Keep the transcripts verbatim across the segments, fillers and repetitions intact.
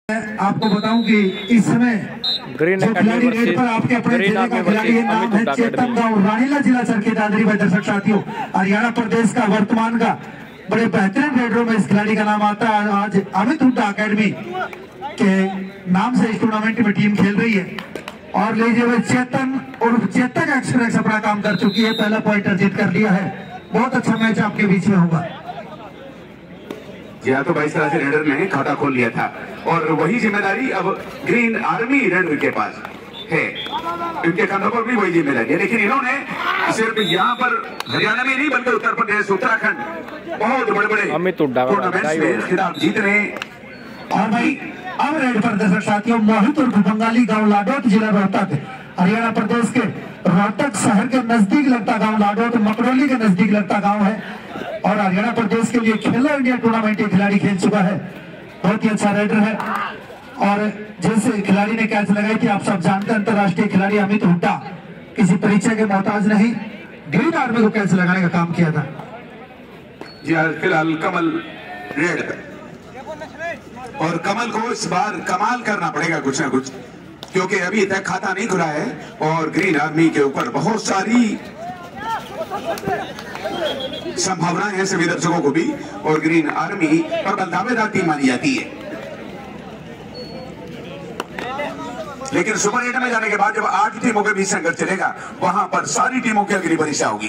आपको बताऊं कि इस समय जो खिलाड़ी रेड पर आपके अपने जिले का खिलाड़ी नाम है चेतन गांव रानीला जिला चरखी दादरी में। दर्शक साथियों, हरियाणा प्रदेश का वर्तमान का बड़े बेहतरीन रेडरों में इस खिलाड़ी का नाम आता है। आज अमित हुड्डा अकेडमी के नाम से इस टूर्नामेंट में टीम खेल रही है और लीजिए भाई चेतन और चेतक एक्सप्रेस अपना काम कर चुकी है, पहला पॉइंट अर्जित कर लिया है। बहुत अच्छा मैच आपके बीच में होगा। जी हाँ, तो भाई इस तरह से रेडर ने खाता खोल लिया था और वही जिम्मेदारी अब ग्रीन आर्मी रेडर के पास है, इनके कंधों पर भी वही जिम्मेदारी है। लेकिन इन्होंने सिर्फ यहाँ पर हरियाणा में नहीं बल्कि उत्तर प्रदेश, उत्तराखंड बहुत बड़े बड़े टूर्नामेंट्स में खिताब जीत रहे। और भाई अब रेड पर दर्शक साथियों मोहित और बंगाली गांव लाडोट जिला रोहतक हरियाणा प्रदेश के रोहतक शहर के नजदीक लगता गांव लाडोट मकड़ोली के नजदीक लगता गांव है और हरियाणा प्रदेश के लिए खेलो इंडिया टूर्नामेंट ये खिलाड़ी खेल चुका है। बहुत ही अच्छा रेडर है और जैसे खिलाड़ी ने कैच लगाई थी आप सब जानते हैं, अंतरराष्ट्रीय खिलाड़ी अमित हुड्डा किसी परिचय के मोहताज नहीं, ग्रीन आर्मी को कैच लगाने का काम किया था। जी हाँ, फिलहाल कमल रेड और कमल को इस बार कमाल करना पड़ेगा कुछ ना कुछ, क्योंकि अभी तक खाता नहीं खुला है और ग्रीन आर्मी के ऊपर बहुत सारी संभावनाएं हैं सभी दर्शकों को भी और ग्रीन आर्मी पर दावेदार टीम मानी जाती है। लेकिन सुपर एट में जाने के बाद जब आठ टीमों के बीच संघर्ष चलेगा वहां पर सारी टीमों की अगली परीक्षा होगी।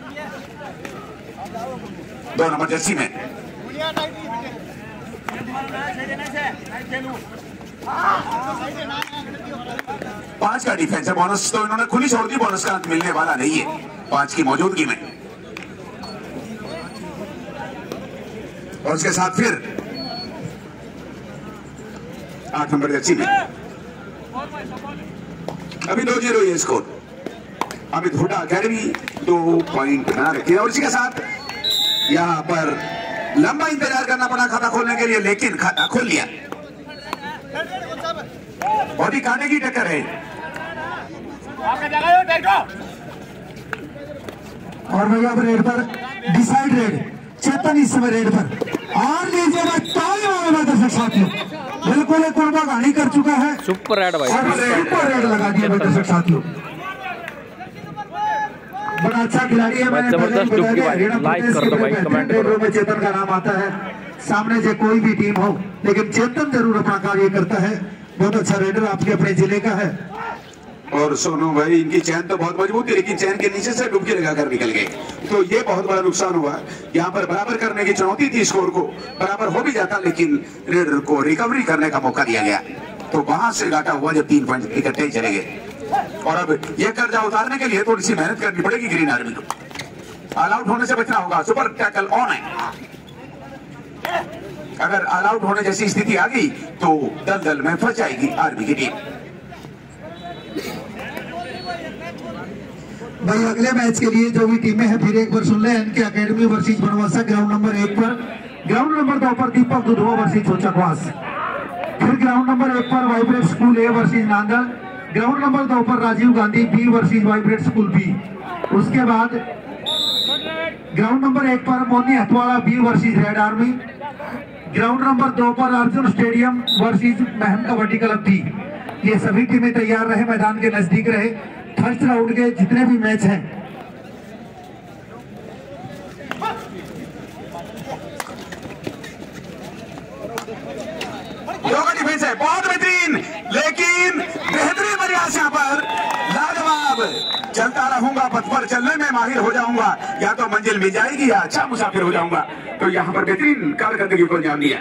दो नंबर जर्सी में पांच का डिफेंस है, बोनस तो इन्होंने खुली छोड़ दी, बोनस का अंत मिलने वाला नहीं है पांच की मौजूदगी में। और उसके साथ फिर आठ नंबर जर्सी में अभी दो जीरो ये स्कोर। अमित हुड्डा अकेडमी दो पॉइंट बना रखी है और इसी के साथ यहां पर लंबा इंतजार करना पड़ा खाता खोलने के लिए, लेकिन खाता खोल लिया। बहुत ही कांटे की टक्कर है। और भैया अब रेड पर डिसाइड रेड चेतन इस समय रेड पर और लीजिएगा दर्शक साथियों, बिल्कुल एक कुर्बा गाड़ी कर चुका है। सुपर रेड भाई, सुपर रेड लगा दिया दर्शक साथियों। बड़ा अच्छा खिलाड़ी है, मैंने जबरदस्त लाइक कर दो भाई, कमेंट करो। में चेतन का नाम आता है, सामने से कोई भी टीम हो लेकिन चेतन जरूर अपना कार्य करता है। बहुत अच्छा रेडर आपके अपने जिले का है। और सोनू भाई इनकी चैन तो बहुत मजबूत थी लेकिन चैन के नीचे से डुबकी लगाकर निकल गए, तो ये बहुत बड़ा नुकसान हुआ। यहाँ पर बराबर करने की चुनौती थी, स्कोर को बराबर हो भी जाता लेकिन रेडर को रिकवरी करने का मौका दिया गया, तो वहां से घाटा हुआ जब तीन पॉइंट इकट्ठे चले गए। और अब ये कर्जा उतारने के लिए थोड़ी सी मेहनत करनी पड़ेगी ग्रीन आर्मी को। ऑल आउट होने से बचना होगा, सुपर टैकल ऑन है। अगर ऑल आउट होने जैसी स्थिति आ गई तो दलदल में फंस जाएगी आर्मी की टीम। भाई अगले मैच के लिए जो भी टीमें हैं फिर एक बार सुन ले। इनके academy versus Banwasa ground number एक पर, ग्राउंड नंबर दो पर दीपक दुधवा वर्सेस चोचकवास, फिर ग्राउंड नंबर एक पर vibrate school A versus Nandal, ground number दो पर Rajiv Gandhi B versus vibrate school B, उसके बाद ग्राउंड नंबर एक पर Moni Hathwara B versus red army, ground number दो पर Arjun stadium versus Meham kabaddi club B. ये सभी टीमें तैयार रहे, मैदान के नजदीक रहे। फर्स्ट राउंड के जितने भी मैच हैं योगा डिफेंस है बहुत बेहतरीन, लेकिन बेहतरीन प्रयास यहाँ पर लाजवाब। चलता रहूंगा पथ पर, चलने में माहिर हो जाऊंगा, या तो मंजिल मिल जाएगी या अच्छा मुसाफिर हो जाऊंगा। तो यहाँ पर बेहतरीन कारकर्दगी को अंजाम दिया।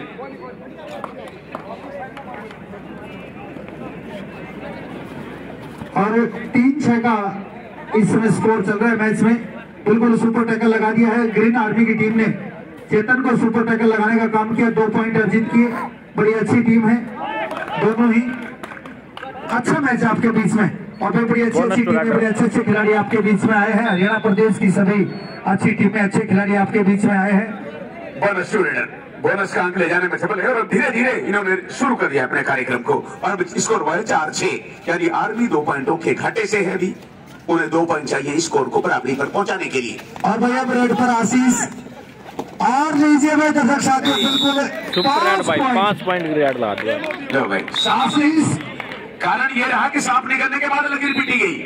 और तीन छह का इस समय स्कोर चल रहा है मैच में। बिल्कुल सुपर टैकल लगा दिया है ग्रीन आर्मी की टीम ने, चेतन को सुपर टैकल लगाने का काम किया, दो पॉइंट अर्जित किए। बड़ी अच्छी टीम है दोनों ही। अच्छा मैच आपके बीच में और फिर बड़ी अच्छी अच्छी टीमें, बड़े अच्छे अच्छे खिलाड़ी आपके बीच में आए हैं। हरियाणा प्रदेश की सभी अच्छी टीमें, अच्छे खिलाड़ी आपके बीच में आए हैं। बोनस रेडर बोनस का अंक ले जाने में सफल है और धीरे धीरे इन्होंने शुरू कर दिया अपने कार्यक्रम को और अब स्कोर हुआ है चार छह, यानी आर्मी दो पॉइंटों के घाटे से है भी, उन्हें दो पॉइंट चाहिए स्कोर को बराबरी पर पहुंचाने के लिए। और भैया रेड पर आशीष और लीजिए भाई दर्शक साथियों, बिल्कुल सुपर रेड भाई पांच पॉइंट ग्रेड लगा दिया। लो भाई साफ प्लीज। कारण ये रहा कि साफ निकलने के बाद लकीर पीटी गई।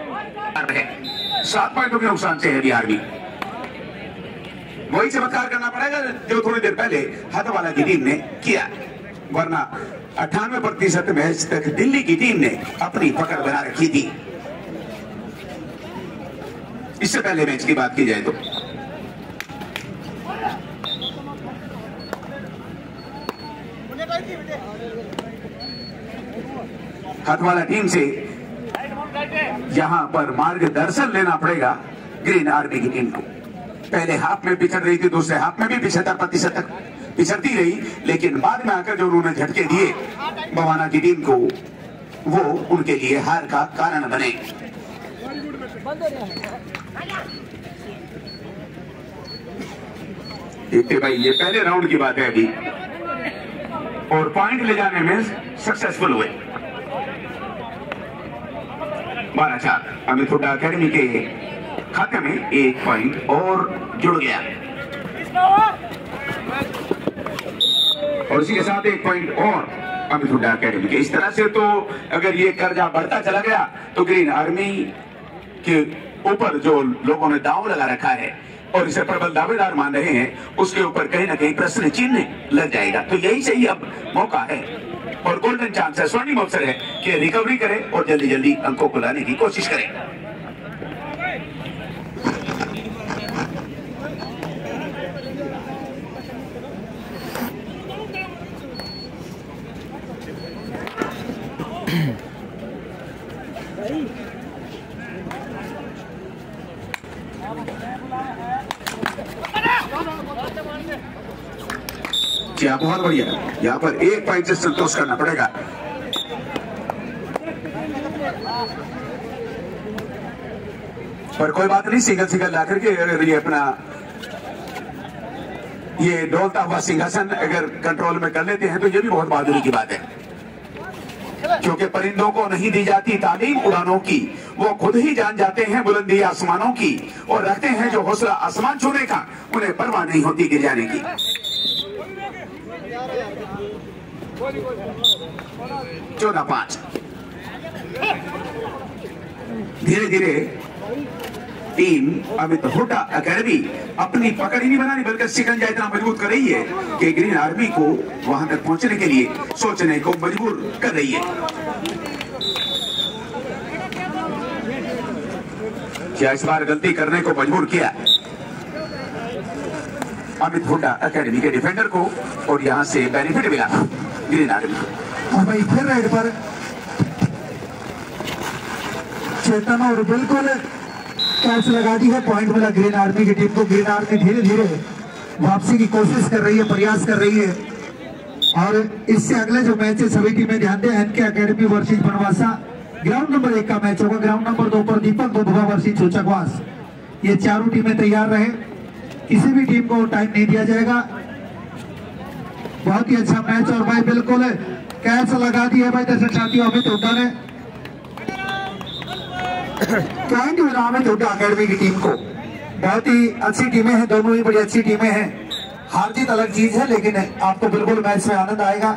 सात पॉइंटों के नुकसान से है बिहार में। वही चमत्कार करना पड़ेगा जो थोड़ी देर पहले हथवाला की टीम ने किया, वरना अट्ठानवे प्रतिशत मैच तक दिल्ली की टीम ने अपनी पकड़ बना रखी थी। इससे पहले मैच की बात की जाए तो हथवाला टीम से यहां पर मार्गदर्शन लेना पड़ेगा ग्रीन आर्मी की टीम को। पहले हाफ में पिछड़ रही थी, दूसरे हाफ में भी पिछहत्तर प्रतिशत तक पिछड़ती रही, लेकिन बाद में आकर जो उन्होंने झटके दिए बवाना की टीम को, वो उनके लिए हार का कारण बने। देखते भाई, ये पहले राउंड की बात है अभी, और पॉइंट ले जाने में सक्सेसफुल हुए। बारह चार अमित हुड्डा अकेडमी के खाते में एक पॉइंट और जुड़ गया, और इसी के साथ एक पॉइंट और अमित हुड्डा अकेडमी के। इस तरह से तो अगर ये कर्जा बढ़ता चला गया तो ग्रीन आर्मी के ऊपर जो लोगों ने दांव लगा रखा है और इसे प्रबल दावेदार मान रहे हैं, उसके ऊपर कहीं ना कहीं प्रश्न चिन्ह लग जाएगा। तो यही सही अब मौका है और गोल्डन चांस है, स्वर्णिम अवसर है कि रिकवरी करें और जल्दी जल्दी अंकों को लाने की कोशिश करें। क्या बहुत बढ़िया, यहाँ पर एक पॉइंट से संतोष करना पड़ेगा। पर कोई बात नहीं, सिंगल सिंगल ला करके अगर ये अपना ये डोलता हुआ सिंहासन अगर कंट्रोल में कर लेते हैं तो ये भी बहुत बहादुरी की बात है, क्योंकि परिंदों को नहीं दी जाती तालीम उड़ानों की, वो खुद ही जान जाते हैं बुलंदी आसमानों की, और रखते हैं जो हौसला आसमान छूने का, उन्हें परवाह नहीं होती गिर जाने की। चौदह पांच। धीरे धीरे टीम अमित हुड्डा अकेडमी अपनी पकड़ ही नहीं बना रही, बल्कि शिकंजा इतना मजबूत कर रही है कि ग्रीन आर्मी को वहां तक पहुंचने के लिए सोचने को मजबूर कर रही है। क्या इस बार गलती करने को मजबूर किया अमित हुड्डा अकेडमी के डिफेंडर को, और यहां से बेनिफिट मिला ग्रीन आर्मी को। और भाई फिर राइड पर चेतन और बिल्कुल कैच लगा दी है, पॉइंट मिला ग्रीन आर्मी की टीम को। ग्रीन आर्मी धीरे धीरे वापसी की कोशिश कर रही है, प्रयास कर रही है, और इससे अगले जो मैच है सभी टीमें ध्यान दें। NK academy versus Banwasa ground number एक का मैच होगा। ग्राउंड नंबर दो पर दीपक दुबका वर्सेस चोचकवास। ये चारों टीमें तैयार रहे, किसी भी टीम को टाइम नहीं दिया जाएगा। बहुत ही अच्छा मैच, और भाई बिल्कुल कैच लगा दी है भाई दर्शक साथियों अमित हुड्डा ने। पॉइंट मिला अमित हुड्डा अकेडमी की टीम को। बहुत ही अच्छी टीमें हैं, दोनों ही बड़ी अच्छी टीमें हैं। हार जीत अलग चीज है, लेकिन आपको बिल्कुल मैच में आनंद आएगा।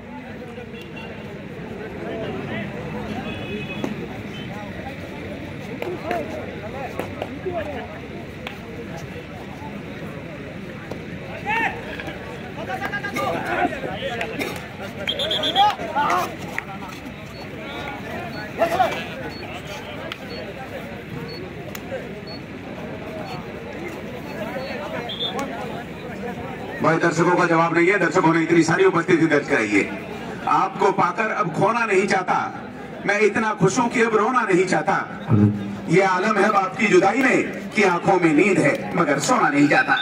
भाई दर्शकों का जवाब नहीं है, दर्शकों ने इतनी सारी उपस्थिति दर्ज कराई है। आपको पाकर अब खोना नहीं चाहता, मैं इतना खुश हूं कि अब रोना नहीं चाहता। ये आलम है बाप की जुदाई में कि आंखों में नींद है मगर सोना नहीं चाहता।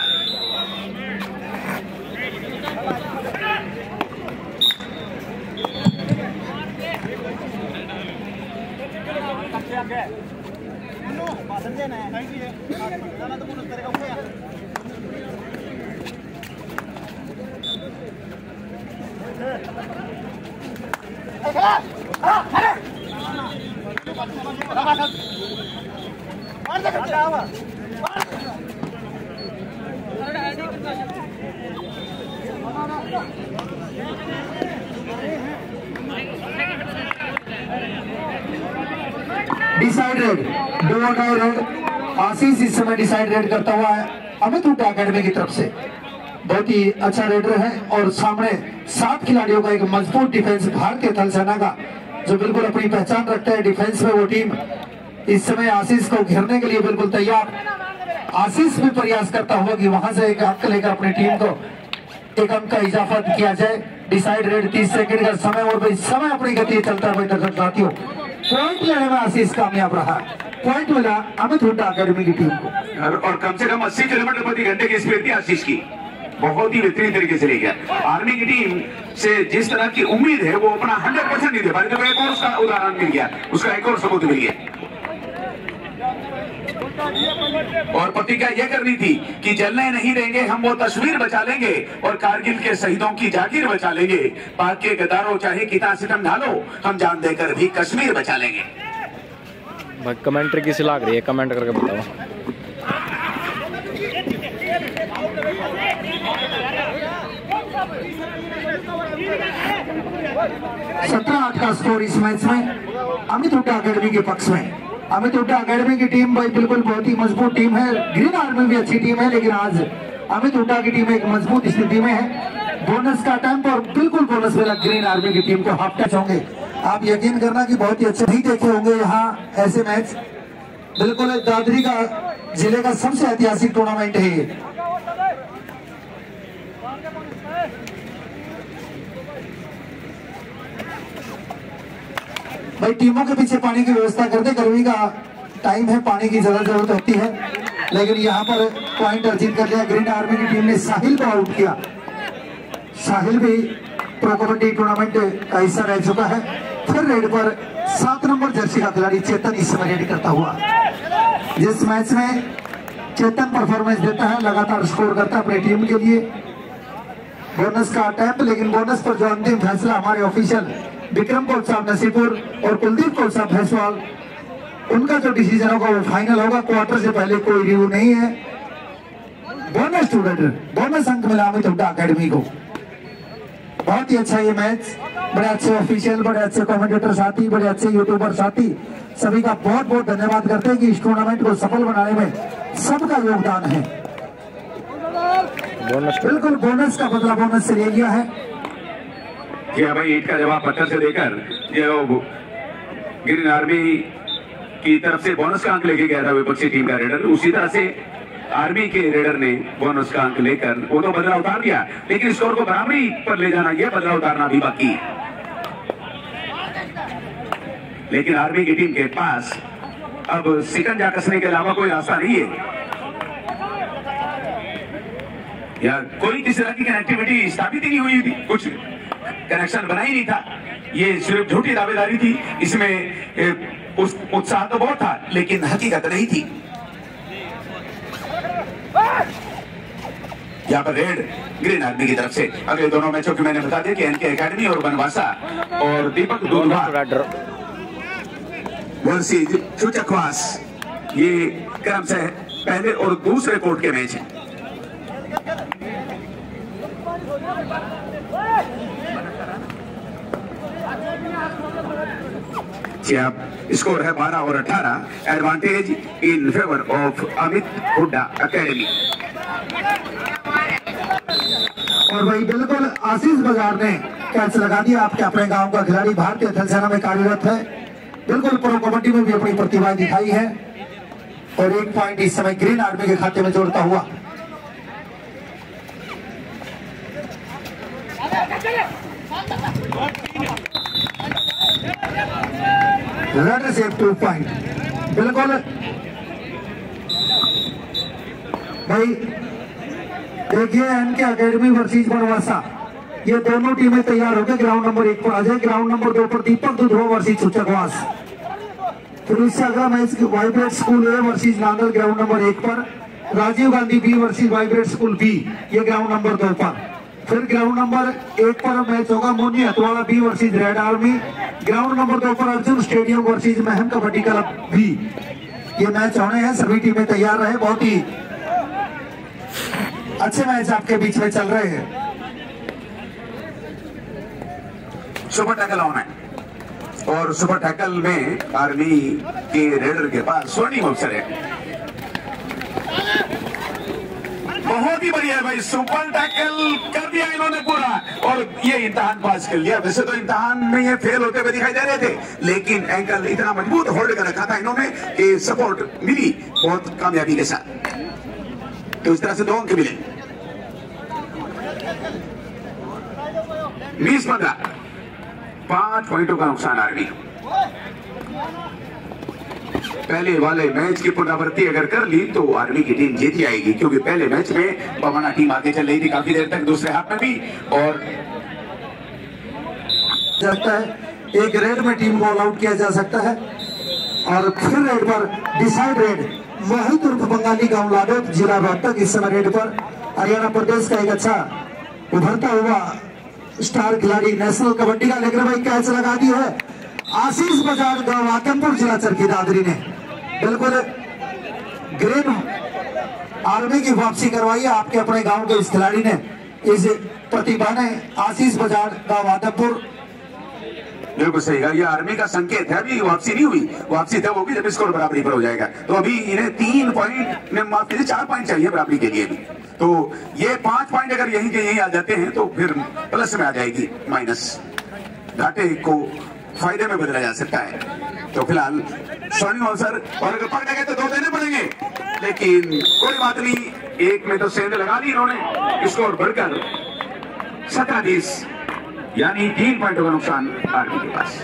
Ada डिसाइड रेड, दो रेड। आशीष इस समय डिसाइड रेड करता हुआ है अमित हुड्डा अकेडमी की तरफ से। बहुत ही अच्छा रेडर है और सामने सात खिलाड़ियों का एक मजबूत डिफेंस भारतीय थल सेना का, जो बिल्कुल अपनी पहचान रखता है डिफेंस में। वो टीम इस समय आशीष को घेरने के लिए बिल्कुल तैयार। आशीष भी प्रयास करता हुआ कि वहां से एक अंक लेकर अपनी टीम को एक अंक का इजाफा किया जाए। डिसाइड रेड तीस सेकंड का समय और भाई समय अपनी गति चलता है। दर्शक साथियों, पॉइंट लेने में आशीष कामयाब रहा। पॉइंट मिला अमित हुड्डा अकेडमी की टीम को और, और कम से कम अस्सी किलोमीटर प्रति घंटे की स्पीड थी आशीष की। बहुत ही बेहतरीन तरीके से ले गया। आर्मी की टीम से जिस तरह की उम्मीद है वो अपना हंड्रेड परसेंट नहीं दे पा रही, तो एक और उसका उदाहरण मिल गया, उसका एक और सबूत मिल गया। और प्रतिज्ञा यह करनी थी कि जलने नहीं देंगे, हम वो तस्वीर बचा लेंगे और कारगिल के शहीदों की जागीर बचा लेंगे। पाक के गद्दारों चाहे कितना सितम ढालो, हम जान देकर भी कश्मीर बचा लेंगे। भाई कमेंट्री किसी लाग रही है, कमेंट करके बताओ। सत्रह आठ का स्कोर इस मैच में अमित हुड्डा अकेडमी के पक्ष में। अमित हुड्डा अकेडमी की टीम भाई बिल्कुल बहुत ही मजबूत टीम है। ग्रीन आर्मी भी अच्छी टीम है, लेकिन आज अमित हुड्डा की टीम एक मजबूत स्थिति में है। बोनस का टाइम और बिल्कुल बोनस मिला ग्रीन आर्मी की टीम को। हाफ टच होंगे, आप यकीन करना कि बहुत ही अच्छे नहीं देखे होंगे यहाँ ऐसे मैच। बिल्कुल दादरी का जिले का सबसे ऐतिहासिक टूर्नामेंट है ये। भाई टीमों के पीछे पानी की व्यवस्था कर दे, गर्मी का टाइम है, पानी की ज्यादा जरूरत होती है। लेकिन यहाँ पर पॉइंट अर्जित कर लिया ग्रीन आर्मी की टीम ने। साहिल को आउट किया। साहिल भी प्रो कबड्डी टूर्नामेंट का हिस्सा रह चुका है। फिर रेड पर सात नंबर जर्सी का खिलाड़ी चेतन इस समय रेडी करता हुआ। जिस मैच में चेतन परफॉर्मेंस देता है, लगातार स्कोर करता है अपनी टीम के लिए। बोनस का अटैम्प्ट, लेकिन बोनस पर जो अंतिम फैसला हमारे ऑफिशियल विक्रम कोच साहब नसीपुर और कुलदीप कोच साहब भैंसवाल, उनका जो डिसीजन होगा वो फाइनल होगा। क्वार्टर से पहले कोई रिव्यू नहीं है। बोनस स्टूडेंट, बोनस अंक मिला अमित हुड्डा अकेडमी को। बहुत ही अच्छा ये मैच। बड़े अच्छे ऑफिशियल, बड़े अच्छे कमेंटेटर साथी, बड़े अच्छे यूट्यूबर साथी, सभी का बहुत बहुत धन्यवाद करते हैं कि इस टूर्नामेंट को सफल बनाने में सबका योगदान है। बोनस बिल्कुल बोनस का बदला बोनस से ले लिया है। जी भाई, ईट का जवाब पत्थर से देकर जो ग्रीन आर्मी की तरफ से बोनस का अंक लेके गया था विपक्षी टीम का रेडर, उसी तरह से आर्मी के रेडर ने बोनस का अंक लेकर वो तो बदला उतार दिया, लेकिन स्कोर को बराबरी पर ले जाना, यह बदला उतारना भी बाकी है। लेकिन आर्मी की टीम के पास अब सिकंजा कसने के अलावा कोई रास्ता नहीं है, या कोई किसी तरह की कनेक्टिविटी स्थापित ही नहीं हुई थी, कुछ कनेक्शन बना ही नहीं था। ये सिर्फ झूठी दावेदारी थी। इसमें उस उत्साह तो बहुत था, लेकिन हकीकत नहीं थी। यहाँ पर रेड ग्रीन आर्मी की तरफ से। अगले दोनों मैचों की मैंने बता दिया कि एनके एकेडमी और बनवासा और दीपक दुर्गा वर्सेस चुचकवास, ये क्रम से पहले और दूसरे कोर्ट के मैच हैं। आप स्कोर है बारह और अठारह, advantage in favour of Amit Hooda academy. और भाई बिल्कुल आशीष बाजार ने कैच लगा दिया। आपके अपने गांव का खिलाड़ी भारतीय थल सेना में कार्यरत है, बिल्कुल प्रो कबड्डी में भी अपनी प्रतिभा दिखाई है और एक पॉइंट इस समय ग्रीन आर्मी के खाते में जोड़ता हुआ। रेड से टू पॉइंट। बिल्कुल भाई देखिए, एनके एकेडमी वर्सेस बनवासा, ये दोनों टीमें तैयार होकर ग्राउंड नंबर एक पर आ जाए। ग्राउंड नंबर दो पर दीपक दुधवा वर्सेस चुचकवास। फिर इससे अगला match vibrate school A versus Nangal ground number एक पर। Rajiv Gandhi B versus vibrate school B, ये ग्राउंड नंबर दो पर। फिर ग्राउंड नंबर एक पर मैच होगा Moni Hatwara B versus red army. Ground number दो पर Arjun stadium versus Meham kabaddi club B. ये मैच होने हैं, सभी टीमें तैयार रहे। बहुत ही अच्छे मैच आपके बीच में चल रहे हैं। सुपर टैकल ऑन है और सुपर टैकल में आर्मी के रेडर के पास स्वर्णिम अवसर है। बहुत ही बढ़िया है भाई, सुपर टैकल कर दिया इन्होंने पूरा और ये इम्तिहान पास कर लिया। वैसे तो इम्तिहान में ये फेल होते हुए दिखाई दे रहे थे, लेकिन एंकल इतना मजबूत होल्ड कर रखा था इन्होंने कि सपोर्ट मिली बहुत कामयाबी के साथ। तो इस तरह से दो अंक मिले। बीस पंद्रह, पांच पॉइंटों का नुकसान आर्मी। पहले वाले मैच की पुनरावृत्ति अगर कर ली तो आर्मी की टीम जीत जाएगी, क्योंकि पहले मैच में पवना टीम आगे चल रही थी काफी देर तक दूसरे हाफ में भी, और जाता है एक रेड में टीम को ऑल आउट किया जा सकता है। और फिर रेड पर डिसाइड रेड मोहित उर्फ बंगाली गांव लाडोद जिला रोहतक इस समय रेड पर। हरियाणा प्रदेश का एक अच्छा उभरता हुआ स्टार खिलाड़ी नेशनल कबड्डी का लेकर भाई कैच लगा दी है आशीष बजाज गांव आदमपुर जिला चरखी दादरी ने। बिल्कुल ग्रेन आर्मी की वापसी करवाई है आपके अपने गांव के इस खिलाड़ी ने, इस प्रतिभा ने। आशीष बजाज गांव आदमपुर, बिल्कुल सही कहा, यह आर्मी का संकेत है। अभी वापसी नहीं हुई, वापसी तब होगी जब स्कोर बराबरी पर हो जाएगा। तो अभी इन्हें तीन पॉइंट में माफ कीजिए चार पॉइंट चाहिए बराबरी के लिए भी। तो ये पांच पॉइंट अगर यहीं के यहीं आ जाते हैं तो फिर प्लस में आ जाएगी, माइनस घाटे को फायदे में बदला जा सकता है। तो फिलहाल स्वर्णिम अवसर, और अगर पकड़े गए तो दो देने पड़ेंगे, लेकिन कोई बात नहीं, एक में तो सेंध लगा दी इन्होंने। स्कोर बढ़कर सत्रह बीस, यानी तीन पॉइंटों का नुकसान आर्मी के पास।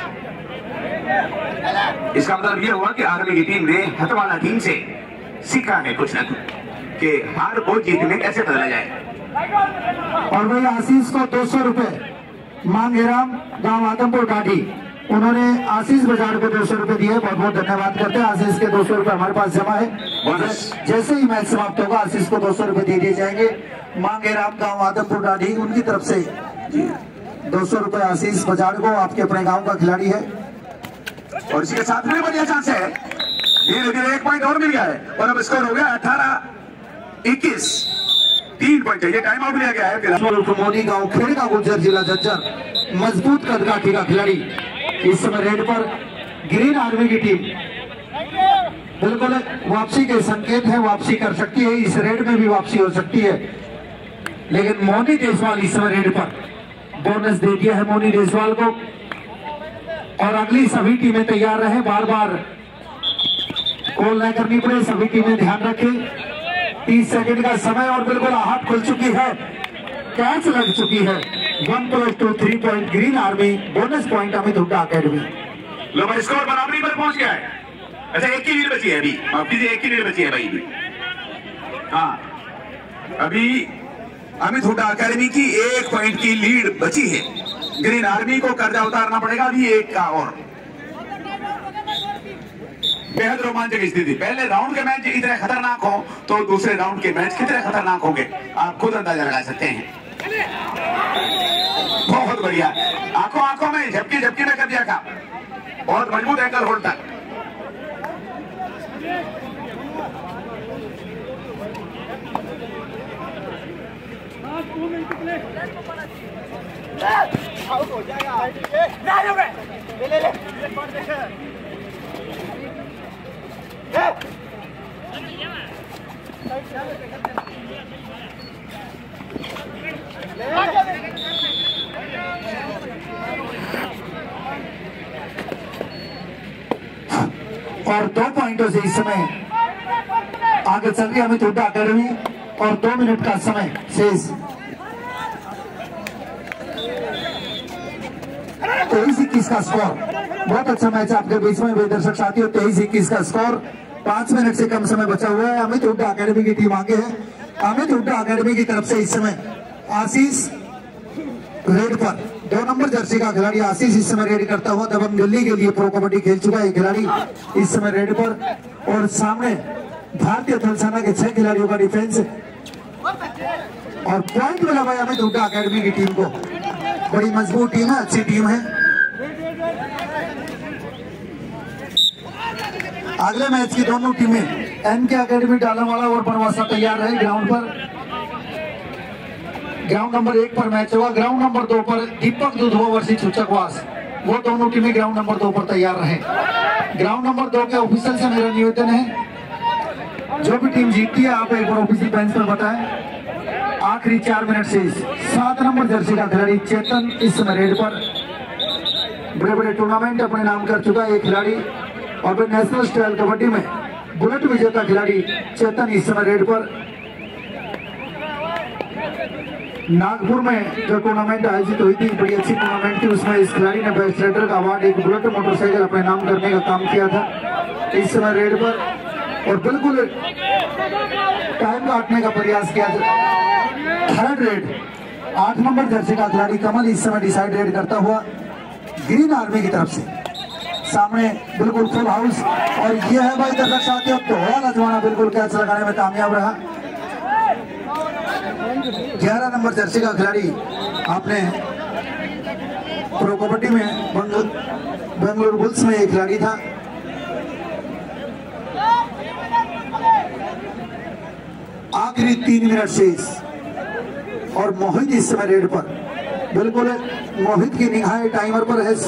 इसका मतलब यह हुआ कि आर्मी की टीम ने हथवाला टीम से सीखा है कुछ न कुछ कि हार को जीत में कैसे बदला जाए। और भाई आशीष को दो सौ रुपए मांगेराम गांव आदमपुर काठी, उन्होंने आशीष बाजार को दो सौ रुपए दिए। बहुत बहुत धन्यवाद करते हैं। आशीष के दो सौ रुपए हमारे पास जमा है। जैसे ही मैच समाप्त होगा आशीष को दो सौ रुपए दे दिए जाएंगे। मांगेराम गांव आदमपुर काठी उनकी तरफ से दो सौ रुपए आशीष बाजार को, आपके अपने गांव का खिलाड़ी है। और इसके साथ में बढ़िया चांस है, धीरे धीरे एक पॉइंट और मिल गया है और अब स्कोर हो गया अठारह इक्कीस, तीन पॉइंट चाहिए। टाइम आउट लिया गया है। मोदी गांव खेड़का गुजर जिला जज्जर मजबूत कदकाठी का खिलाड़ी इस समय रेड पर। ग्रीन आर्मी की टीम बिल्कुल वापसी के संकेत है, वापसी कर सकती है, इस रेड में भी वापसी हो सकती है। लेकिन मोनी देशवाल इस समय रेड पर बोनस दे दिया है मोनी देशवाल को। और अगली सभी टीमें तैयार रहे, बार बार कॉल न करनी पड़े, सभी टीमें ध्यान रखें। तीस सेकंड का समय और बिल्कुल आहट खुल चुकी है, कैच लग चुकी है। One plus two three point green army, bonus point Amit Hooda academy. लो भाई स्कोर बराबरी पर पहुंच गया है। अच्छा एक की लीड बची है अभी, माफ कीजिए एक की लीड बची है भाई। हाँ अभी अमित हुड्डा अकेडमी की एक पॉइंट की लीड बची है। ग्रीन आर्मी को कर्जा उतारना पड़ेगा अभी एक का और। बेहद रोमांचक स्थिति। पहले राउंड के मैच इतने खतरनाक हो तो दूसरे राउंड के मैच कितने खतरनाक होंगे आप खुद अंदाजा लगा सकते हैं। बहुत बढ़िया, आंखों आंखों में झपकी झपकी में कर दिया था, बहुत मजबूत एंकल होल्ड तक। और दो पॉइंटों से इस समय आगे चल रही है अमित हुड्डा अकेडमी और दो मिनट का समय शेष। तेईस इक्कीस का स्कोर, बहुत अच्छा मैच आपके बीच में दर्शक साथियों। तेईस इक्कीस का स्कोर, पांच मिनट से कम समय बचा हुआ है। अमित हुड्डा अकेडमी की टीम आगे है। अमित हुड्डा अकेडमी की तरफ से इस समय आशीष रेड पर, दो नंबर जर्सी का खिलाड़ी आशीष इस समय रेड करता हुआ दबंग दिल्ली के लिए प्रो कबड्डी खेल चुका है खिलाड़ी इस समय रेड पर। और सामने भारतीय थल सेना के छह खिलाड़ियों का डिफेंस और पॉइंट मिला भाई अमित हुड्डा अकेडमी की टीम को। बड़ी मजबूत टीम है, अच्छी टीम है। अगले मैच की दोनों टीमें एन के अकेडमी डालावाला और बनवासा तैयार रहे ग्राउंड पर। ग्राउंड नंबर एक पर मैच होगा। ग्राउंड नंबर दो पर दीपक दुधवा वर्सेस सूचकवास, वो दोनों टीमें ग्राउंड नंबर दो पर तैयार रहे। ग्राउंड नंबर दो के ऑफिसर से मेरा निवेदन है, जो भी टीम जीतती है आप एक बार ऑफिशियल बेंच पर बताएं। आखिरी चार मिनट से सात नंबर जर्सी का खिलाड़ी चेतन इस समय रेड पर बड़े बड़े टूर्नामेंट अपने नाम कर चुका है ये खिलाड़ी, और फिर नेशनल स्टाइल कबड्डी में बुलेट विजेता खिलाड़ी चेतन इस समय रेड पर। नागपुर में जो टूर्नामेंट आयोजित हुई थी, बड़ी अच्छी टूर्नामेंट थी, उसमें इस खिलाड़ी ने बेस्ट राइडर का अवार्ड एक बुलेट मोटरसाइकिल अपने नाम करने का काम किया था। इस समय रेड पर और बिल्कुल टाइम काटने का प्रयास किया। थर्ड रेड आठ नंबर जर्सी का खिलाड़ी कमल इस समय डिसाइड रेड करता हुआ ग्रीन आर्मी की तरफ से, सामने बिल्कुल फुल हाउस, और ये है भाई दर्शक साथियों दोहरा लजवाना बिल्कुल कैच लगाने में कामयाब रहा। ग्यारह नंबर जर्सी का खिलाड़ी आपने प्रो कबड्डी में बेंगलुरु बुल्स में एक खिलाड़ी था। आखिरी तीन मिनट शेष और मोहित इस समय रेड पर, बिल्कुल मोहित की निगाहें टाइमर पर है।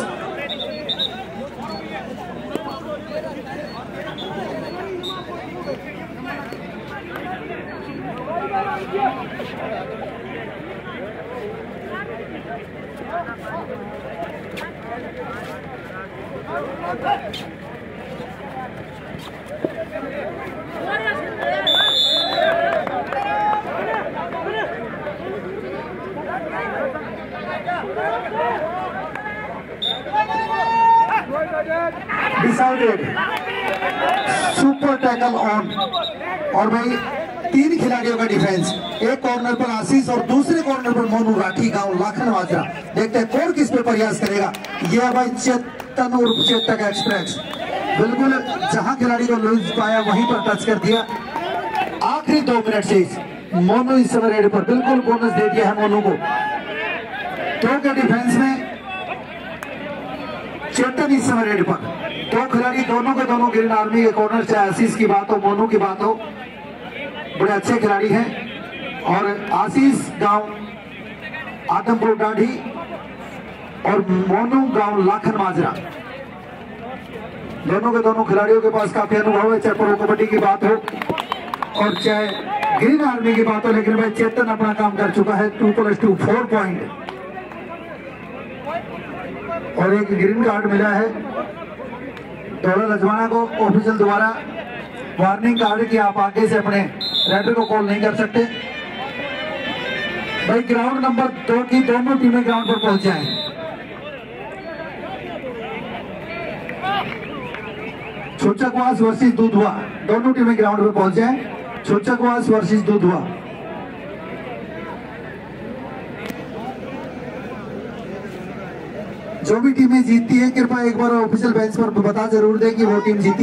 डिसाइडेड सुपर टैकल ऑन, और भाई तीन खिलाड़ियों का डिफेंस, एक कॉर्नर पर आशीष और दूसरे कॉर्नर पर मोनू राठी गांव लाखन वाजरा। देखते हैं कौन किस पे प्रयास करेगा। यह भाई चेतन उर्फ चेतक एक्सप्रेस, बिल्कुल जहां खिलाड़ी को लूज पाया वहीं पर टच कर दिया। आखिरी दो मिनट से मोनू इस समय रेड पर, बिल्कुल बोनस दे दिया है मोनू को। दो के डिफेंस में चेतन इस समय रेड पर, दो खिलाड़ी दोनों के दोनों ग्रीन आर्मी के कॉर्नर, चाहे आशीष की बात हो मोनू की बात हो, बड़े अच्छे खिलाड़ी हैं। और आशीष गांव आदमपुर डाढ़ी और मोनू गांव लाखन माजरा, दोनों के दोनों खिलाड़ियों के पास काफी अनुभव है, चाहे प्रो कबड्डी की बात हो और चाहे ग्रीन आर्मी की बात हो। लेकिन भाई चेतन अपना काम कर चुका है, two plus two four point और एक ग्रीन कार्ड मिला है दौड़ा लजवाना को ऑफिशियल द्वारा वार्निंग कार्ड की आप आगे से अपने राइडर को कॉल नहीं कर सकते। भाई ग्राउंड नंबर दो की दोनों टीमें ग्राउंड पर पहुंच जाएं। छोचकवास वर्सेस दूधवा, दोनों टीमें ग्राउंड पर पहुंच जाएं। छोचकवास वर्सेस दूधवा, जो भी टीमें जीतती है कृपया एक बार ऑफिशियल बेंच पर बता जरूर दें कि वो टीम जीती।